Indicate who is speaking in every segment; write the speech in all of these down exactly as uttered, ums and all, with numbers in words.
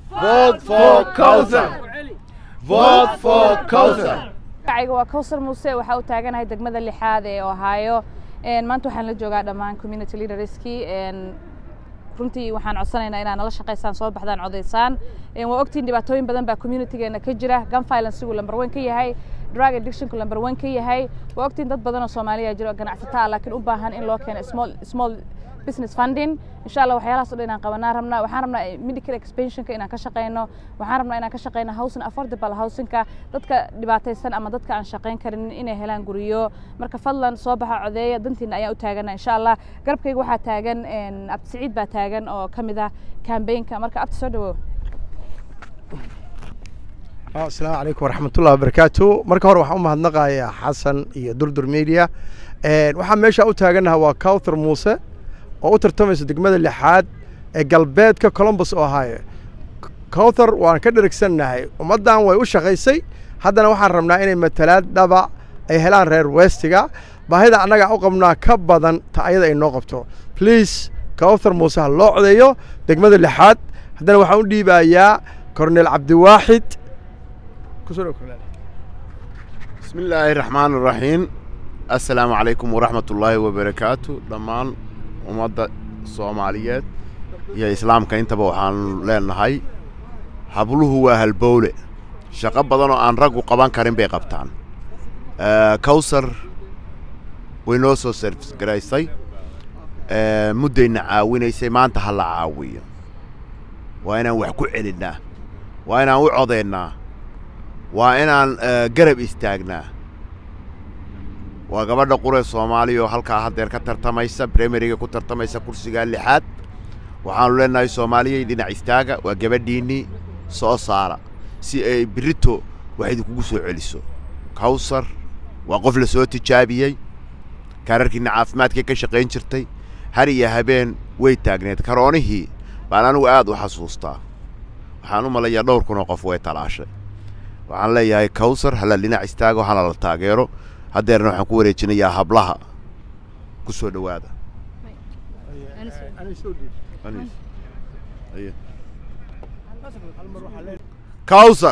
Speaker 1: Vote for Kawthar. Vote for Kawthar.
Speaker 2: Magaciga waa Kawthar Muuse waxa uu taaganahay degmada lixaad ee Ohio. Een maanta waxaan la joogaa dhamaan community leaderskii een runtii waxaan codsanaynaa inaan nala shaqeysaan soo baxdaan codeysaan een waa ogtiin dhibaatooyin badan baa communitygeena ka jira gun violence uu number one ka yahay drug addiction ku number one ka yahay waa ogtiin dad badan oo Soomaaliya jiro ganacsatada laakiin u baahan in loo keeno small small business funding insha Allah waxyaalahaas oo dhan qabanaa rabnaa waxaan rabnaa medical expansion ka inaan ka shaqeyno waxaan rabnaa inaan ka shaqeyno housing affordable housing ka dadka dhibaataysan ama dadka aan shaqeyn karin inay helaan guriyo marka fadlan soo baxa codeeya dantiina ayaa u taagan insha Allah garabkayga waxa taagan een Abdi Saciid baa taagan oo kamid ah campaign-ka marka Abdi soo dhawo
Speaker 3: Assalaamu alaykum waraxmatullaahi wabarakaatuh marka hore waxaan u mahadnaqayaa Xasan iyo Durdur Media ee waxa meesha u taaganahay waa Kawthar Muuse oo u tartamaysa degmada lixaad ee galbeedka Columbus Ohio Kawthar waan ka dhirigsannahay ummadan way u shaqeysay haddana waxaan rabnaa inay matalaad dhaba ay helaan reer Westiga baahida anaga u qabnaa ka badan ta ayada ay noo qabto please Kawthar Muuse loo codeeyo degmada lixaad haddana waxaan u dhiibayaa Cornel Cabdiwaaxid kusoo Cornel
Speaker 1: Bismillahir Rahmanir Rahim Assalaamu alaykum wa rahmatullahi wa barakatuh dhamaan ummadda Soomaaliyeed iyo islaamka intaba waxaan leenahay habluhu waa halbowle shaqo badan oo aan rag u qaban karin bay qabtaan ee Kawthar way noo soo service garaysay ee muddayna caawinaysay maanta hal caawiyo waa inaan wax ku celinaa waa inaan u codeynaa waa inaan garab istaagnaa waa gabadha qure Soomaaliya oo halka hadeer ka tartamaysa primary-ga ku tartamaysa kursiga lixaad waxaan leenahay Soomaaliya dhinac istaaga waa gabadhiini soo saara si ay birito waxay kugu soo celiso Kawthar waa qof la soo tijaabiyay kararkiina caafimaadka ka shaqeyn jirtay har iyo habeen way taagneed karoonihii baan anigu aad u xasuustaa waxaan u malayaa dhowr kun oo qof way talaashay waxaan leeyahay Kawthar hala dhinac istaago hala la taageero hadeerna waxaan ku wareejinayaa hablaha ku soo dhawaada Kawthar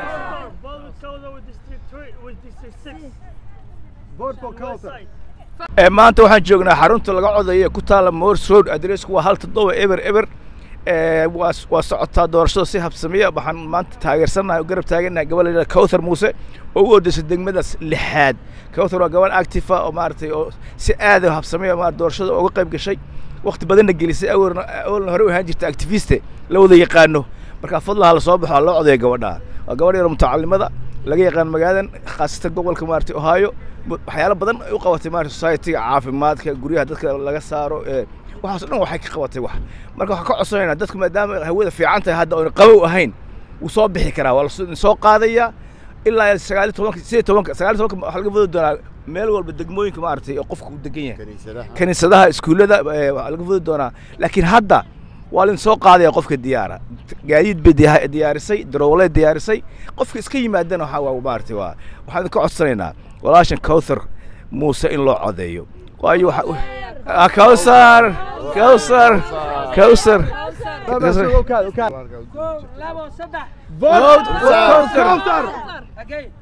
Speaker 4: ee maanta waxaan joognaa xarunta laga codeeyo ku taala Morse Road address-ku waa hal toddoba eber eber ee waa waa socotaa doorashada si habsamiya waxaan maanta taageersanahay oo garab taaganahay gabadha Kawthar Muuse oo u odaysa degmadaas lixaad Kawthar waa gabadh active ah oo maartay oo si aad ah habsamiya ma doorashada uga qayb gashay waqti badan gelisay awrna awrna hore u ahaan jirtay activiste la wada yaqaano marka fadlaha la soo baxo loo codeeyo gabadha waa gabadh yar mutacallimada laga yaqaan magaaladan khaasatan gobolka maartay Ohio waxyaalo badan ay u qabatay maartay society caafimaadka guriyaha dadka laga saaro ee waxaas dhan waxay ka qabatay wax marka waxa ka codsanaynaa dadku maadaama hawada fiican tahay hadda oo qabow ahayn uu soo bixi karaa waa la soo qaadaya ilaa sagaal iyo toban sideed iyo toban sagaal iyo toban waxa laga wada doonaa meel walba degmooyinka maartay oo qofku u degan yahay kaniisadaha iskuulada waxa laga wada doonaa laakiin hadda waa la soo qaadaya qofka diyaara gaadiid bay diyaarisay darawalay diyaarisay qofka iska yimaadana waxa waa maartay waa waxaan ka codsanaynaa walaashan Kawthar Muuse in loo codeeyo waayo waxa Kawthar Kawthar Kawthar
Speaker 1: Vote for Kawthar.